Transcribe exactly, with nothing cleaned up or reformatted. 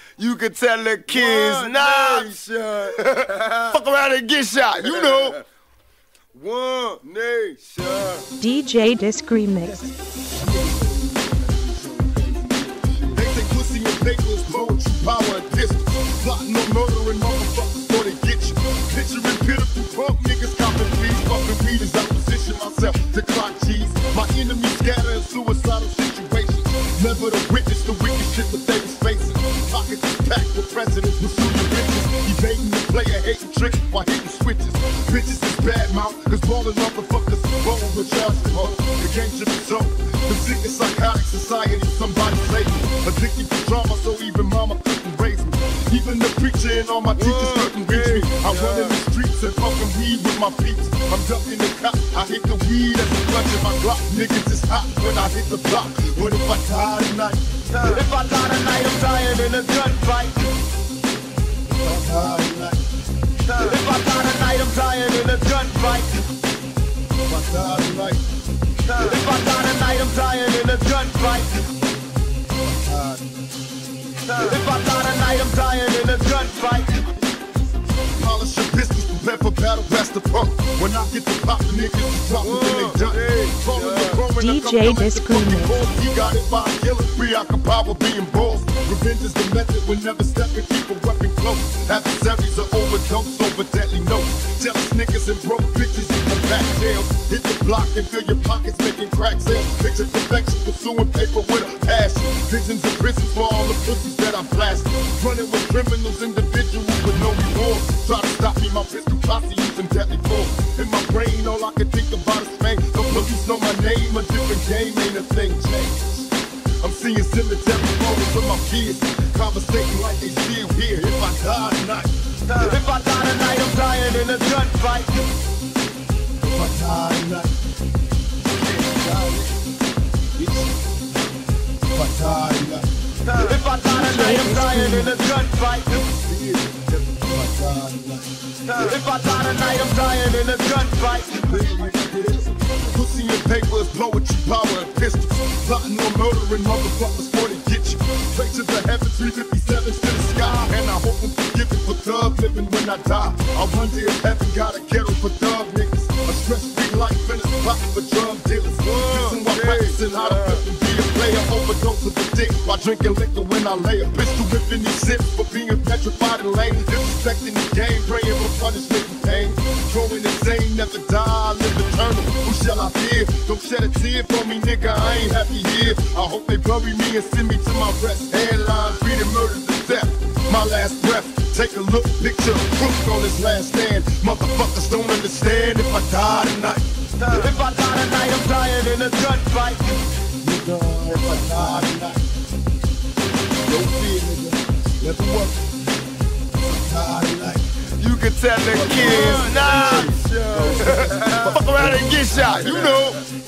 You can tell the kids, One nah. Nation. Fuck around and get shot, you know. One Nation. D J Disc Remix. They say pussy and paper is poetry, power and distance. Plotting on murdering motherfuckers before they get you. Picturing pitiful punk niggas copping please. Fucking weed is opposition myself to clock cheese. My enemies scatter in suicidal situations. Never to witness the wicked shit that they was facing. Pockets is packed with presidents pursuing riches. Evading the player, hating tricks while hitting switches. Bitches is bad mouth, cause ballin' motherfuckers roll with child support. The game should be so. The sick and psychotic society, somebody save me. Addicted to drama, so even mama couldn't raise me. Even the preacher and all my teachers couldn't reach me. I run in the streets and puffin' weed with my peeps. I'm ducking the cop, I hit the weed as a clutch in my Glock. Niggas is hot when I hit the block. What if I die tonight? If I die tonight, I'm dying in a gunfight. If I die tonight, If I die tonight, I'm dying in a gunfight. if I die tonight, If I die tonight, I'm dying in a gunfight. If I die tonight, I'm dying in a gunfight. polish your pistols, prepare for battle, that's the pump. When I get the pop, the niggas is dropping, then they done. Falling the chrome and D J I come Disc back to fucking Remix. balls. He got it by a killer, preoccupied with being balls. Revenge is the method, we'll never step and keep a weapon close. Adversaries are overdose over deadly notes. Jealous niggas and broke bitches in the back jails. Hit the block and fill your pockets making crack sales. Picture perfection, pursuing paper with a passion. Visions of prisons for all the pussies that I blasted. Running with criminals, individuals with no remorse. Try to stop me, my pistol posse using deadly force. In my brain, all I can think about is fame. The police know my name, a different game, ain't a thing changed. I'm seeing cemetery photos of my kids, conversating like they still here. If I die tonight, If I die tonight, I'm dying in a gunfight. if I die tonight, if I die tonight, If I die tonight, I'm dying in a gunfight. if I die tonight. If I die tonight, I'm dying in a gunfight. Pussy and paper is poetry, power and pistols. Plotting on murdering motherfuckers before they get you. Straight to the heavens, three fifty-sevens to the sky. And I hope I'm forgiven for thug living when I die. I wonder if heaven got a ghetto for thug niggas. A stress-free life and a spot for drug dealers. Listen while practicing how to flip and be a player. Overdose of the dick while drinking liquor when I lay a pistol whipping these sips for being petrified and lame. Disrespecting the game, praying for punishment and pain. Going insane, never die, live eternal. Who shall I fear? Don't shed a tear for me, nigga, I ain't happy here. I hope they bury me and send me to my rest. Headlines, reading murder to death. My last breath, take a look, picture a crook on his last stand. Motherfuckers don't understand if I die tonight. If I die tonight, I'm dying in a gunfight. Nigga, if I die tonight. No fear, nigga, never work. If I die tonight. You can tell the kids, nah. Fuck around and get shot, you know.